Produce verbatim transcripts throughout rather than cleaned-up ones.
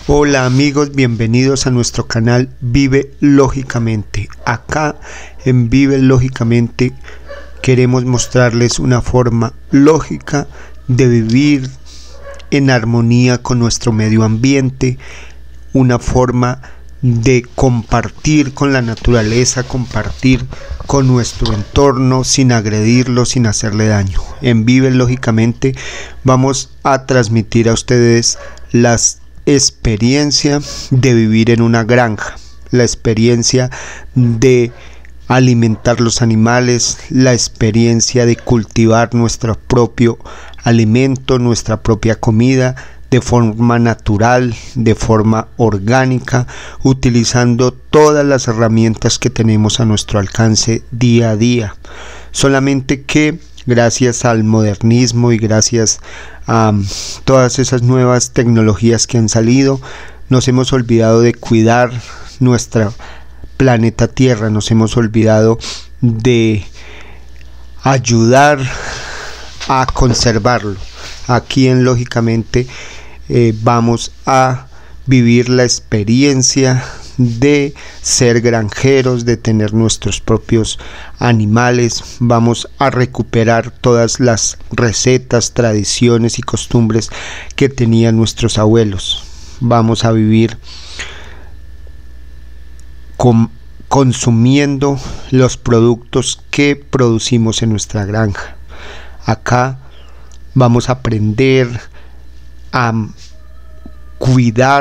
Hola amigos, bienvenidos a nuestro canal Vive Lógicamente. Acá en Vive Lógicamente queremos mostrarles una forma lógica de vivir en armonía con nuestro medio ambiente, una forma de compartir con la naturaleza, compartir con nuestro entorno sin agredirlo, sin hacerle daño. En Vive Lógicamente vamos a transmitir a ustedes las experiencia de vivir en una granja, la experiencia de alimentar los animales, la experiencia de cultivar nuestro propio alimento, nuestra propia comida de forma natural, de forma orgánica, utilizando todas las herramientas que tenemos a nuestro alcance día a día. Solamente que gracias al modernismo y gracias a um, todas esas nuevas tecnologías que han salido, nos hemos olvidado de cuidar nuestro planeta Tierra, nos hemos olvidado de ayudar a conservarlo. Aquí en Lógicamente eh, vamos a vivir la experiencia de ser granjeros, de tener nuestros propios animales. Vamos a recuperar todas las recetas, tradiciones y costumbres que tenían nuestros abuelos. Vamos a vivir con, consumiendo los productos que producimos en nuestra granja. Acá vamos a aprender a cuidar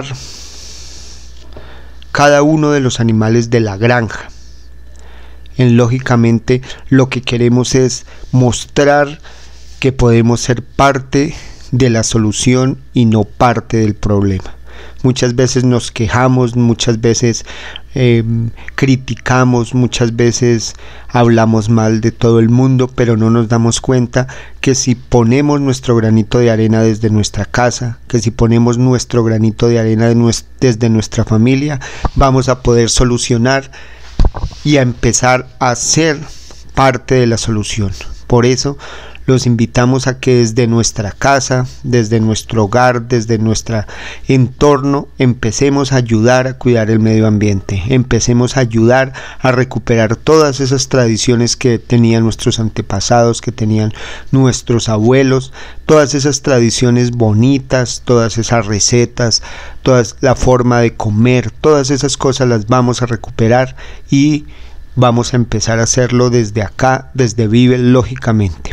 cada uno de los animales de la granja. En Lógicamente lo que queremos es mostrar que podemos ser parte de la solución y no parte del problema. Muchas veces nos quejamos, muchas veces eh, criticamos, muchas veces hablamos mal de todo el mundo, pero no nos damos cuenta que si ponemos nuestro granito de arena desde nuestra casa, que si ponemos nuestro granito de arena de nuestra, desde nuestra familia, vamos a poder solucionar y a empezar a ser parte de la solución. Por eso los invitamos a que desde nuestra casa, desde nuestro hogar, desde nuestro entorno, empecemos a ayudar a cuidar el medio ambiente, empecemos a ayudar a recuperar todas esas tradiciones que tenían nuestros antepasados, que tenían nuestros abuelos, todas esas tradiciones bonitas, todas esas recetas, toda la forma de comer, todas esas cosas las vamos a recuperar y vamos a empezar a hacerlo desde acá, desde Vive Lógicamente.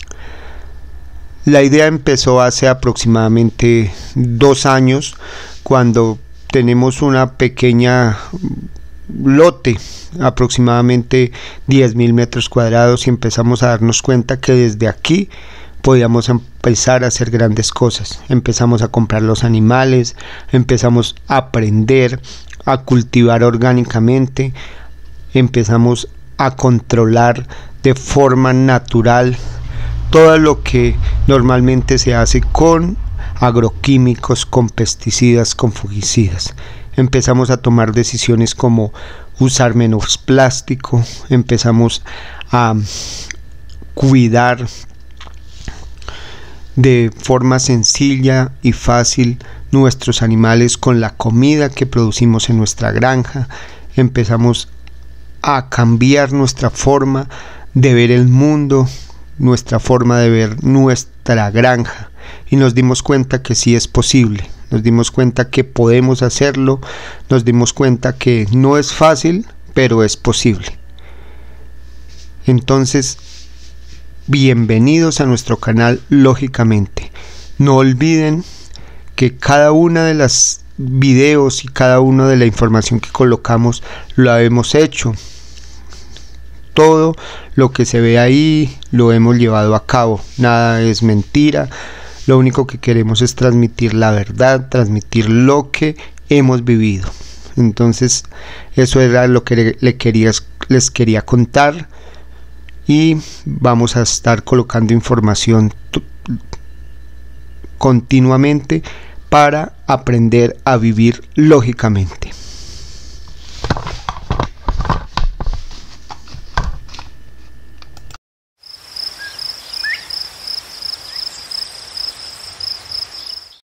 La idea empezó hace aproximadamente dos años, cuando tenemos una pequeña lote, aproximadamente diez mil metros cuadrados, y empezamos a darnos cuenta que desde aquí podíamos empezar a hacer grandes cosas. Empezamos a comprar los animales, empezamos a aprender a cultivar orgánicamente, empezamos a controlar de forma natural todo lo que normalmente se hace con agroquímicos, con pesticidas, con fungicidas. Empezamos a tomar decisiones como usar menos plástico, empezamos a cuidar de forma sencilla y fácil nuestros animales con la comida que producimos en nuestra granja. Empezamos a cambiar nuestra forma de ver el mundo, nuestra forma de ver nuestra granja, y nos dimos cuenta que sí es posible, nos dimos cuenta que podemos hacerlo, nos dimos cuenta que no es fácil, pero es posible. Entonces, bienvenidos a nuestro canal Lógicamente. No olviden que cada una de las videos y cada una de la información que colocamos lo hemos hecho. Todo lo que se ve ahí lo hemos llevado a cabo, nada es mentira. Lo único que queremos es transmitir la verdad, transmitir lo que hemos vivido. Entonces eso era lo que le quería, les quería contar, y vamos a estar colocando información continuamente para aprender a vivir lógicamente.